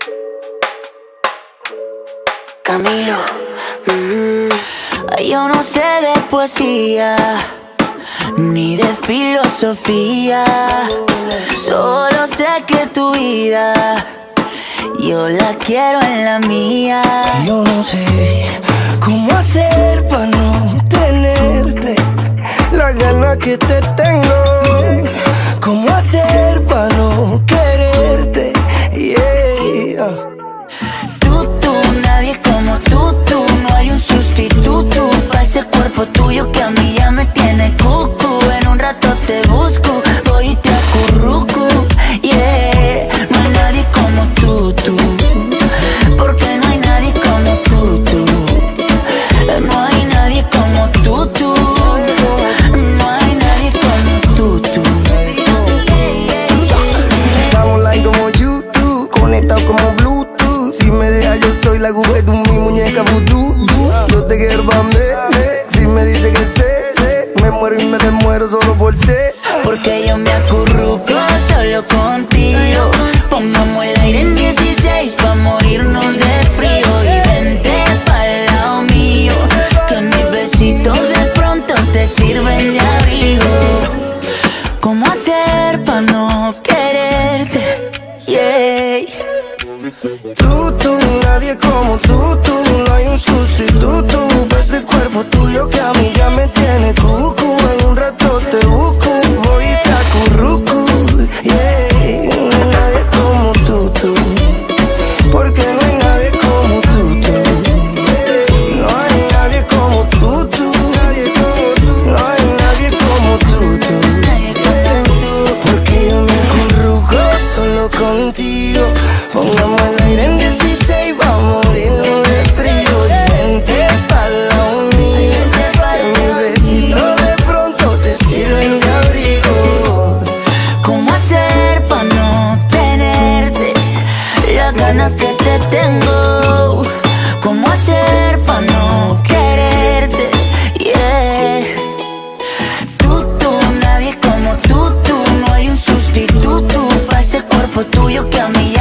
Camilo, yo no sé de poesía ni de filosofía, solo sé que tu vida yo la quiero en la mía. Yo no sé cómo hacer para no tenerte la gana que te tengo. Cómo hacer para no quererte, yeah. Tú, nadie como tú. No hay un sustituto para ese cuerpo tuyo que a mí ya me tiene cucu. En un rato te busco, voy y te acurruco, yeah. No hay nadie como tú. Porque no hay nadie como tú. No hay nadie como tú. No hay nadie como tú. Estamos online como YouTube, conectados como Bluetooth. Si me dejas yo soy la aguja de mi muñeca vudú. Yo te quiero pa' mí. Si me dice que sé, me muero y me desmuero solo por ti. Porque yo me acurruco solo contigo. Pongamos el aire en 16 pa' morirnos de frío. Y vente pa'l lado mío, que mis besitos de pronto te sirven de abrigo. ¿Cómo hacer pa' no quererte? Yeah. Tú, nadie como tú. No hay un sustituto para ese cuerpo tuyo que a mí ya me tiene cucu. En un rato te busco, voy y te acurruco, yeah. No hay nadie como tú. Porque no hay nadie como tú. No hay nadie como tú. No hay nadie como tú. Porque yo me acurruco solo contigo. Pongamos el aire en 16, vamos a morirnos de frío. Y vente pa'l lado mío, que mis besitos de pronto te sirven de abrigo. ¿Cómo hacer pa' no tenerte las ganas que te tengo? ¿Cómo hacer pa' no quererte? Yeah. Tú, nadie como tú. No hay un sustituto para ese cuerpo tuyo que a mí ya